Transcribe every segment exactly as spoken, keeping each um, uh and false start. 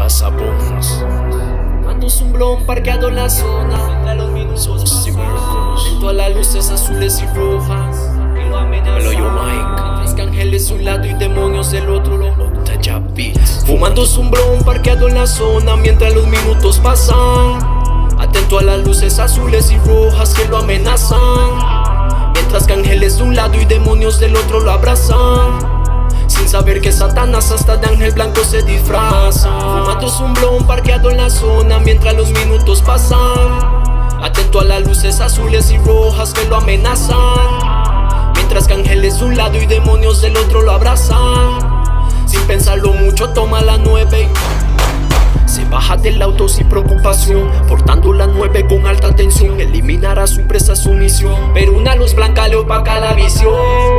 pasapons. Ando un blon parqueado en la zona, Solos y miracles. junto a las luces azules y rojas. Y lo amenazan. Me lo yo Mike. Mientras que ángeles de un lado y demonios del otro lo Octaya Beats. fumando un blon parqueado en la zona mientras los minutos pasan. Atento a las luces azules y rojas que lo amenazan. Mientras que ángeles de un lado y demonios del otro lo abrazan. Sin saber que Satanás hasta de ángel blanco se disfraza. Fumando un blon parqueado en la zona mientras los minutos pasan. Atento a las luces azules y rojas que lo amenazan. Mientras que ángeles de un lado y demonios del otro lo abrazan. Sin pensarlo mucho toma la nueve y se baja del auto sin preocupación, portando la nueve con alta tensión. Eliminará su presa su misión, pero una luz blanca le opaca la visión.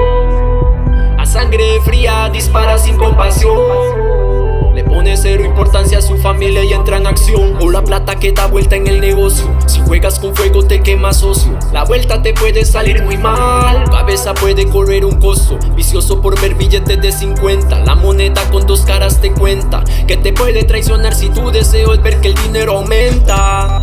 A sangre fría dispara sin compasión. Le pone cero importancia a su familia y entra en acción. O la plata que da vuelta en el negocio. Si juegas con fuego te quemas socio. La vuelta te puede salir muy mal. Cabeza puede correr un costo. Vicioso por ver billetes de cincuenta. La moneda con dos caras te cuenta que te puede traicionar si tu deseo es ver que el dinero aumenta.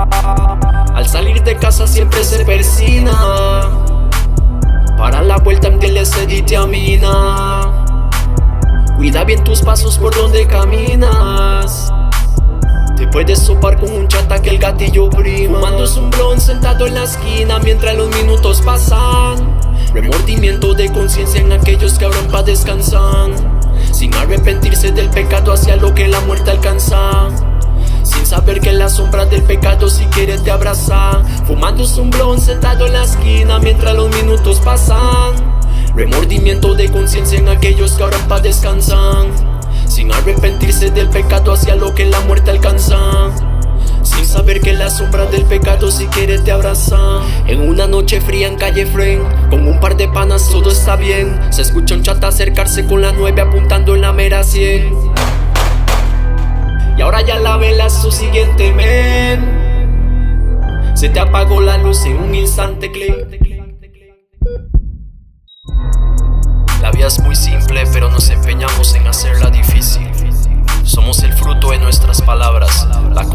Al salir de casa siempre se persina. Para la vuelta en que le se determina. Cuida bien tus pasos por donde caminas. Te puedes sopar con un chata que el gatillo prima. Fumando un blon sentado en la esquina mientras los minutos pasan. Remordimiento de conciencia en aquellos que ahora en paz descansan. Sin arrepentirse del pecado hacia lo que la muerte alcanza. Sin saber que las sombras del pecado si quieres te abrazan. Fumando un blon sentado en la esquina mientras los minutos pasan. Remordimiento de conciencia en aquellos que ahora en paz descansan. Sin arrepentirse del pecado hacia lo que la muerte alcanza. Sin saber que las sombras del pecado si quieres te abrazan. En una noche fría en calle Fren, con un par de panas todo está bien. Se escucha un chata acercarse con la nueve apuntando en la mera cien. Y ahora ya la vela es su siguiente men. Se te apagó la luz en un instante, clic. La vida es muy simple, pero nos empeñamos en hacerla difícil. Somos el fruto de nuestras palabras, la